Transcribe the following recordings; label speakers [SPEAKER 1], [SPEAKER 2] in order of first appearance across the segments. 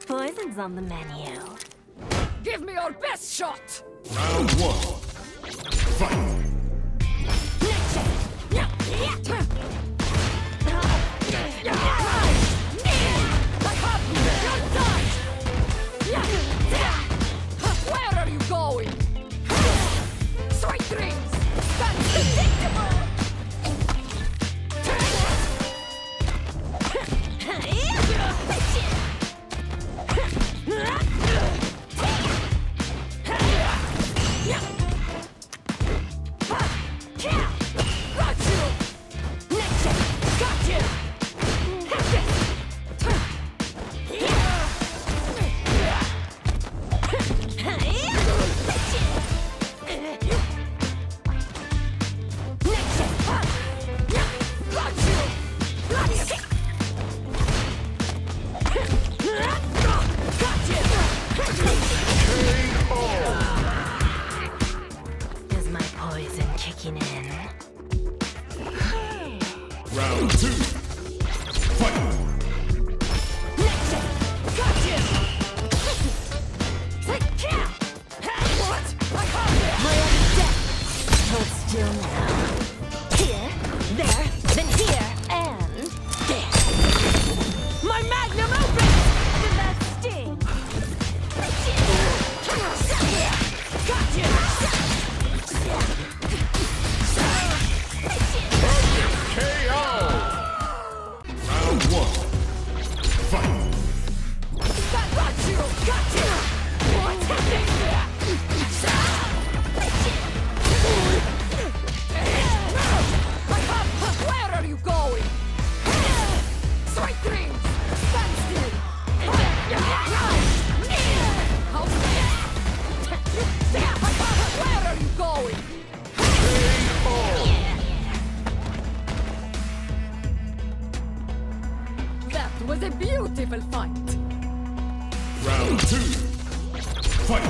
[SPEAKER 1] Poison's on the menu.
[SPEAKER 2] Give me your best shot!
[SPEAKER 3] Round one. Fight!
[SPEAKER 2] Where are you going? Sweet dreams! That's predictable!
[SPEAKER 1] Is my poison kicking in?
[SPEAKER 3] Round two. Fight!
[SPEAKER 1] My own death! Hold still now. Here, there, then here, and there. My magnum opus! Did that sting?
[SPEAKER 3] KO! Round one. Fight!
[SPEAKER 2] Where are you going? Sweet dreams! Stand still! Where are you going? That was a beautiful fight!
[SPEAKER 3] Round two. Fight!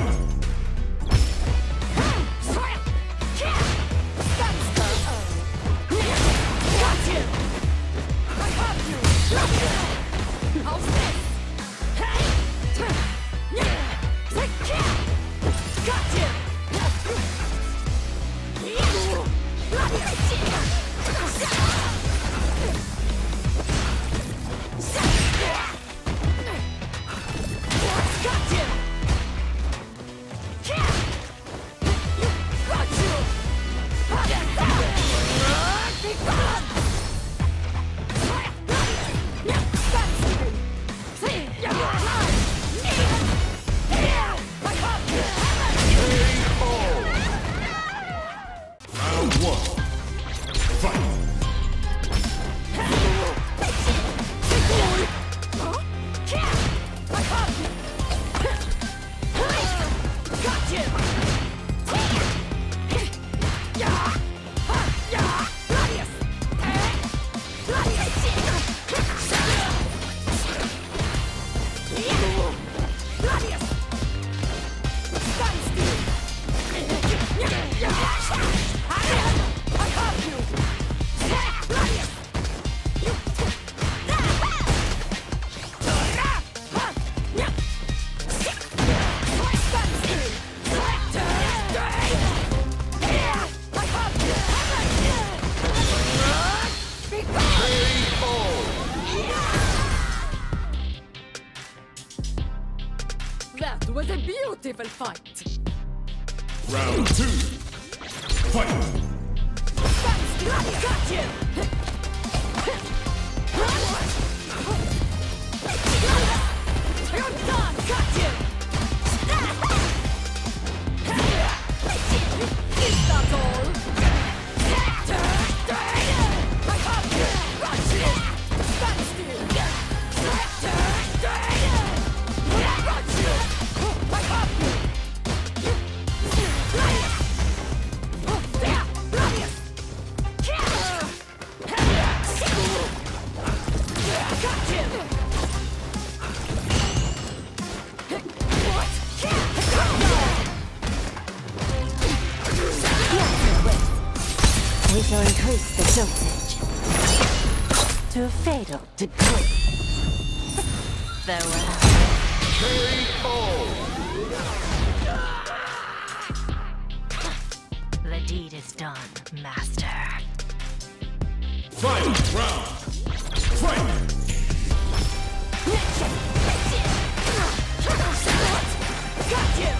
[SPEAKER 3] Round one. Fight!
[SPEAKER 2] That was a beautiful fight!
[SPEAKER 3] Round two. Fight!
[SPEAKER 2] You're done! Got you! Is that all? I have you! Got you! Stand still! Got you! I have you! There! Gladius! Got you!
[SPEAKER 1] We shall increase the dosage to a fatal degree. Farewell. The deed is done, master.
[SPEAKER 3] Final round. Fight!
[SPEAKER 1] Got you!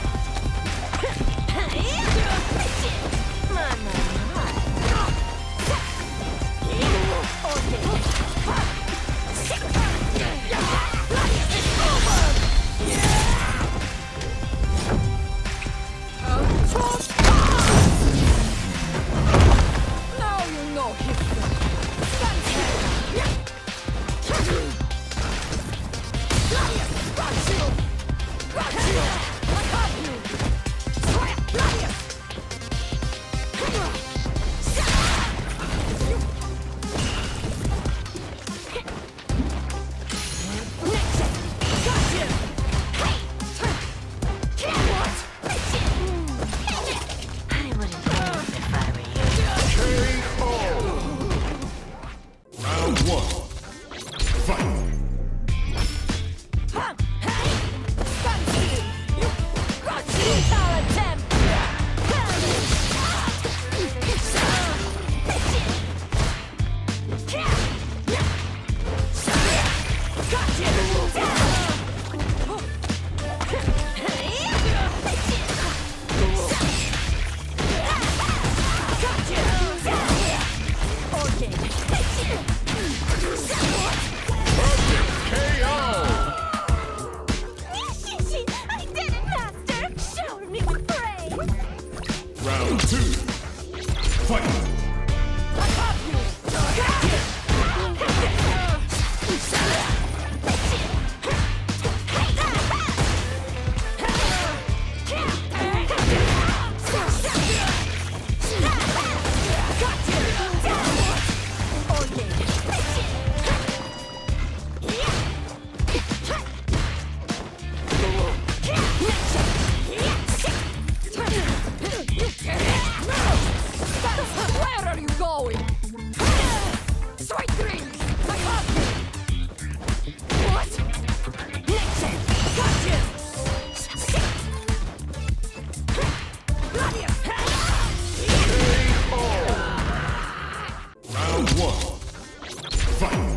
[SPEAKER 2] Now you know history.
[SPEAKER 1] I wouldn't move if I were you.
[SPEAKER 3] Round one. Fight! Round two. Fight!
[SPEAKER 2] Where are you going? Sweet dreams! I have you! What? Got you!
[SPEAKER 3] Round one. Fight!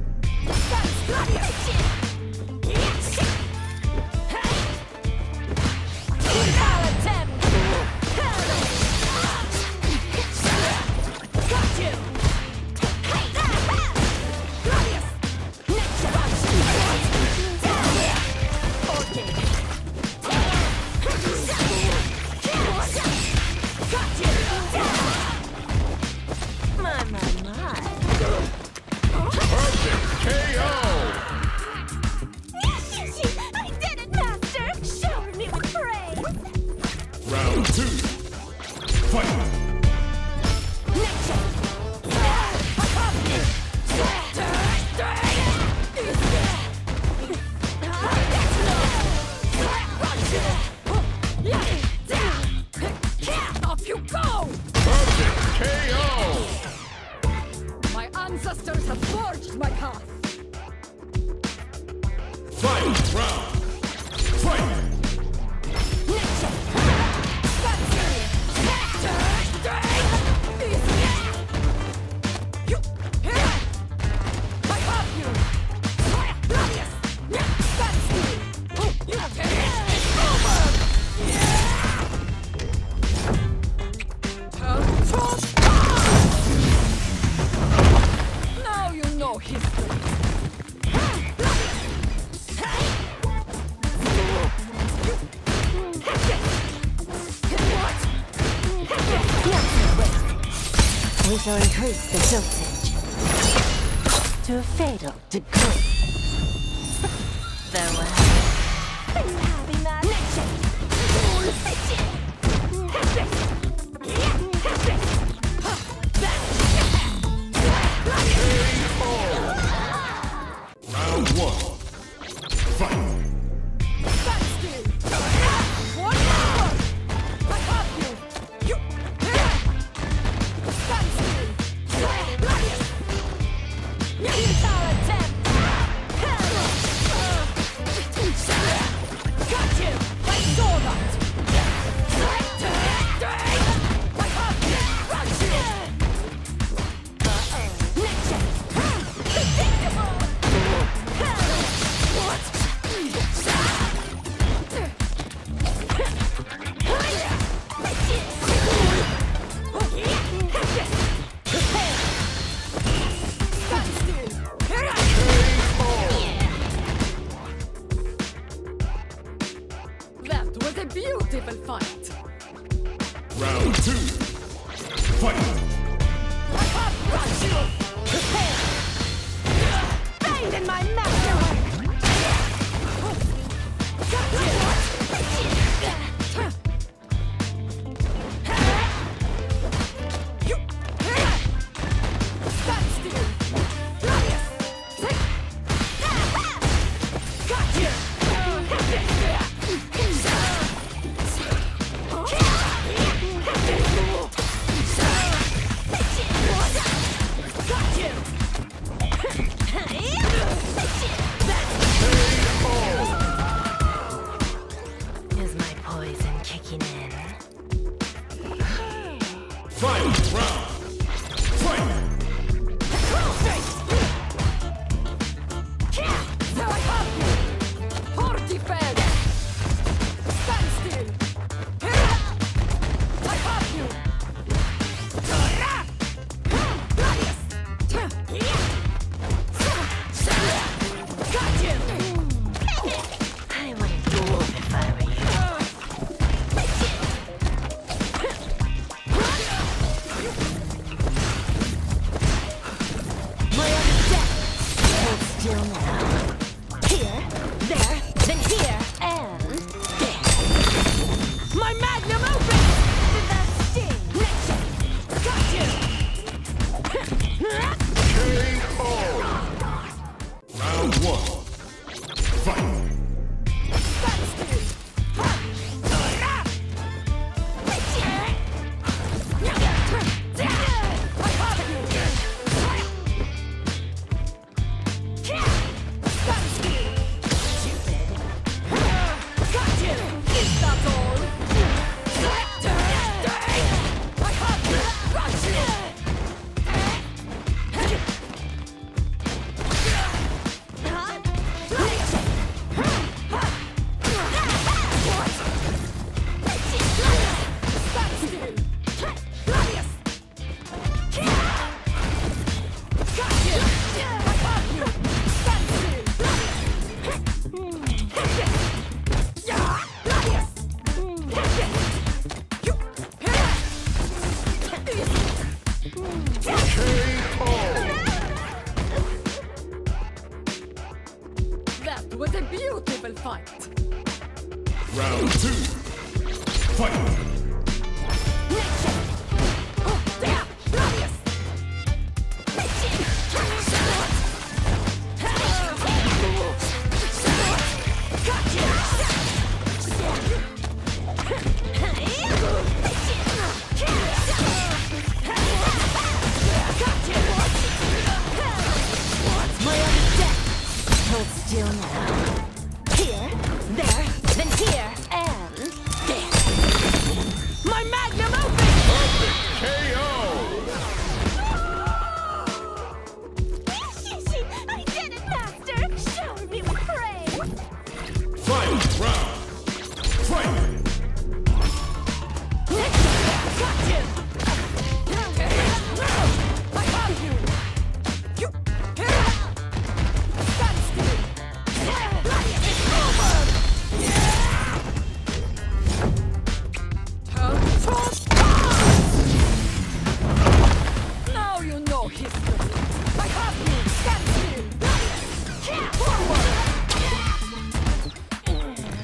[SPEAKER 3] Round two. Fight!
[SPEAKER 2] Off you go!
[SPEAKER 3] Perfect KO!
[SPEAKER 2] My ancestors have forged my path!
[SPEAKER 3] Final round. Fight!
[SPEAKER 2] Now you know history.
[SPEAKER 1] We shall increase the dosage to a fatal degree. Farewell. Are you happy,
[SPEAKER 3] Round one. Fight!
[SPEAKER 2] fight.
[SPEAKER 3] Round 2. Fight!
[SPEAKER 2] I have got you! Prepare! Fade in my masterwork! Got you! Stand still! Gladius! Got you! Got you!
[SPEAKER 1] Is my poison kicking in?
[SPEAKER 3] Final round! Fight!
[SPEAKER 2] So I have you! Fortifed! Stand still! I have you! Gladius! Got you!
[SPEAKER 1] I wouldn't move if I were you. My own death. Hold still now. Here, there, then here, and there.
[SPEAKER 2] My magnum opus!
[SPEAKER 1] Did that sting?
[SPEAKER 2] Got you!
[SPEAKER 3] KO! Round 1. Fight!
[SPEAKER 2] Stand still! I have you! Stand still! Got you! Is that all? I have you! Got you! Stand still! Gladius! Got you! I have you! Stand still! Gladius! That was a beautiful fight!
[SPEAKER 3] Round 2. Fight!
[SPEAKER 2] Gladius! Got you! Got you!
[SPEAKER 1] My own death. Hold still now. Here, there, then here, and there.
[SPEAKER 2] My magnum opus!
[SPEAKER 3] KO!
[SPEAKER 1] I did it, Master! Shower me with praise!
[SPEAKER 3] Final round! Fight!
[SPEAKER 2] Got you! I have you! Stand still! It's over! Now you know history! I have you! Stand still! Forward!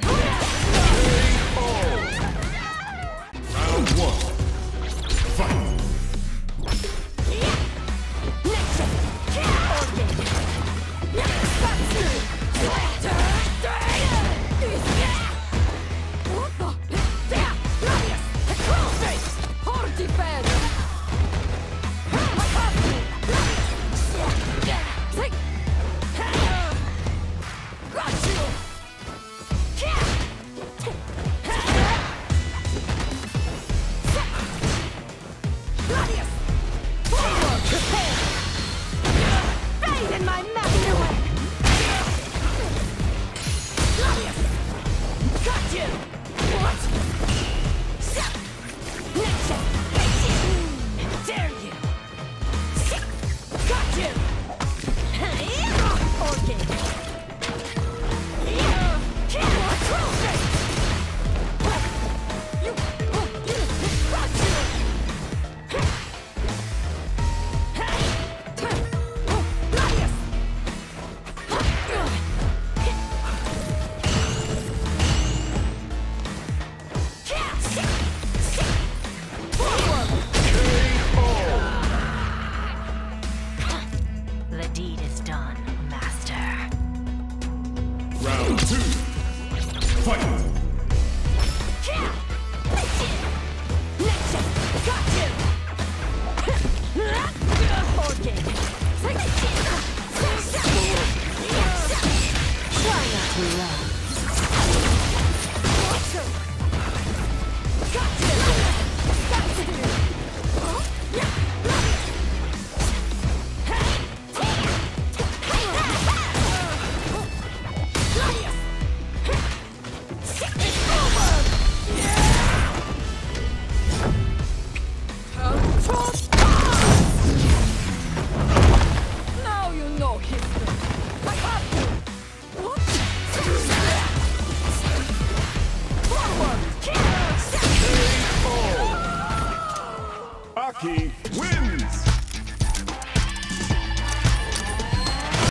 [SPEAKER 3] two. Fight.
[SPEAKER 2] Got you!
[SPEAKER 1] Orchid. Try not to laugh.